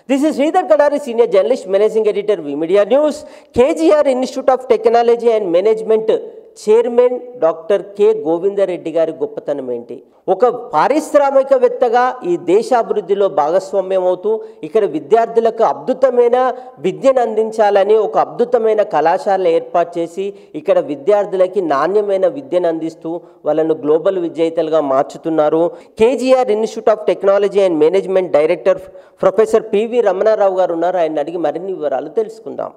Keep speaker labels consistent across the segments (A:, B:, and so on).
A: This is Sridhar Kadari, Senior Journalist, Managing Editor, VMedia News. KGR Institute of Technology and Management chairman doctor K Govindareddy గారి గొప్పతనం ఏంటి? ఒక పారిశ్రామికవేత్తగా ఈ దేశ అభివృద్ధిలో భాగస్వామ్యం అవుతూ ఇక్కడ విద్యార్థులకు అద్భుతమైన విద్యను అందించాలని ఒక అద్భుతమైన కళాశాల ఏర్పాటు చేసి ఇక్కడ విద్యార్థులకి నాణ్యమైన విద్యను అందిస్తూ వాళ్ళను గ్లోబల్ విజేతలుగా మార్చుతున్నారు. KGR institute of technology and management director professor PV Ramanarao గారు ఉన్నారు. ఆయన అడిగి మరిన్ని వివరాలు తెలుసుకుందాం.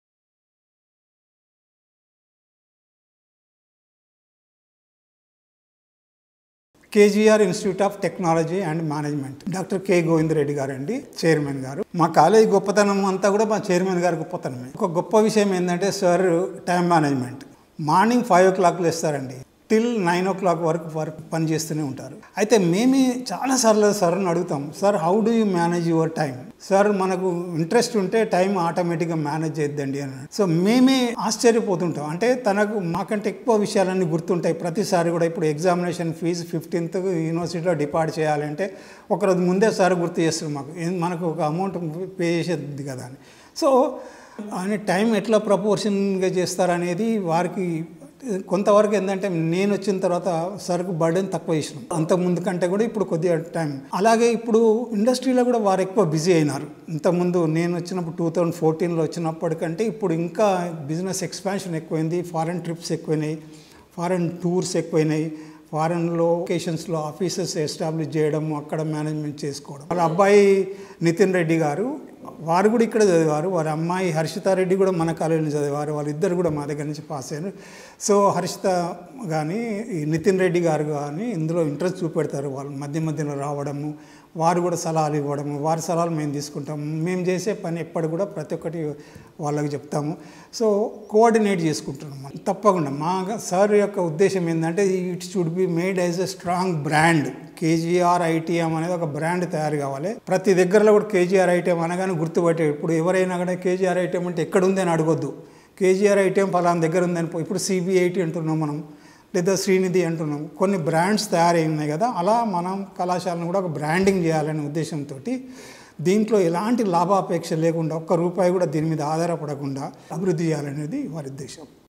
B: KGR institute of technology and management doctor K Govindareddy గారు అండి చైర్మన్ గారు. మా కాలేజ్ గొప్పతనం అంతా కూడా మా చైర్మన్ గారి గొప్పతనమే. ఒక గొప్ప విషయం ఏంటంటే sir time management. Morning 5 o'clock లేస్తారండి, టిల్ 9 o'clock వరకు పని చేస్తూనే ఉంటారు. అయితే మేమే చాలాసార్లు సార్ని అడుగుతాం, sir how do you manage your time? Sir మనకు ఇంట్రెస్ట్ ఉంటే టైం ఆటోమేటిక్గా మేనేజ్ చేద్దండి అని. సో మేమే ఆశ్చర్యపోతుంటాం. అంటే తనకు మాకంటే ఎక్కువ విషయాలన్నీ గుర్తుంటాయి ప్రతిసారి కూడా. ఇప్పుడు ఎగ్జామినేషన్ ఫీజు 15th యూనివర్సిటీలో డిపాజిట్ చేయాలంటే ఒకరోజు ముందే సార్ గుర్తు చేస్తారు మనకు ఒక అమౌంట్ పే చేసేది కదా అని. సో ఆయన టైం ఎట్లా ప్రపోర్షన్గా చేస్తారనేది వారికి కొంతవరకు ఏంటంటే నేను వచ్చిన తర్వాత సరుకు బర్డెన్ తక్కువ చేసినాం. అంతకుముందు కంటే కూడా ఇప్పుడు కొద్దిగా టైం. అలాగే ఇప్పుడు ఇండస్ట్రీలో కూడా వారు ఎక్కువ బిజీ అయినారు. ఇంతకుముందు నేను వచ్చినప్పుడు 2014లో వచ్చినప్పటికంటే ఇప్పుడు ఇంకా బిజినెస్ ఎక్స్పాన్షన్ ఎక్కువైంది. ఫారెన్ ట్రిప్స్ ఎక్కువైనాయి, ఫారెన్ టూర్స్ ఎక్కువైనాయి, ఫారెన్ లొకేషన్స్లో ఆఫీసెస్ ఎస్టాబ్లిష్ చేయడం, అక్కడ మేనేజ్మెంట్ చేసుకోవడం. వాళ్ళ అబ్బాయి నితిన్ రెడ్డి గారు వారు కూడా ఇక్కడ చదివారు. వారి అమ్మాయి హర్షితారెడ్డి కూడా మన కాలేజీలో చదివారు. వాళ్ళిద్దరు కూడా మా దగ్గర నుంచి పాస్ అయ్యారు. సో హర్షిత కానీ ఈ నితిన్ రెడ్డి గారు కానీ ఇందులో ఇంట్రెస్ట్ చూపెడతారు. వాళ్ళు మధ్యలో రావడము, వారు కూడా సలహాలు ఇవ్వడము, వారి సలహాలు మేము తీసుకుంటాము. మేము చేసే పని ఎప్పుడు కూడా ప్రతి ఒక్కటి వాళ్ళకి చెప్తాము. సో కోఆర్డినేట్ చేసుకుంటున్నాం తప్పకుండా. మా సార్ యొక్క ఉద్దేశం ఏంటంటే it should be made as a strong brand. KGR ITM అనేది ఒక బ్రాండ్ తయారు కావాలి. ప్రతి దగ్గరలో కూడా కేజీఆర్ ఐటీఎం అనగానే గుర్తుపట్టే. ఇప్పుడు ఎవరైనా కూడా కేజీఆర్ ఐటీఎం అంటే ఎక్కడ ఉంది అని అడగొద్దు. కేజీఆర్ ఐటీఎం ఫలానా దగ్గర ఉందని. ఇప్పుడు CBIT అంటున్నాం మనం, లేదా శ్రీనిధి అంటున్నాం. కొన్ని బ్రాండ్స్ తయారై ఉన్నాయి కదా, అలా మనం కళాశాలను కూడా ఒక బ్రాండింగ్ చేయాలనే ఉద్దేశంతో దీంట్లో ఎలాంటి లాభాపేక్ష లేకుండా, ఒక్క రూపాయి కూడా దీని మీద ఆధారపడకుండా అభివృద్ధి చేయాలనేది వారి ఉద్దేశం.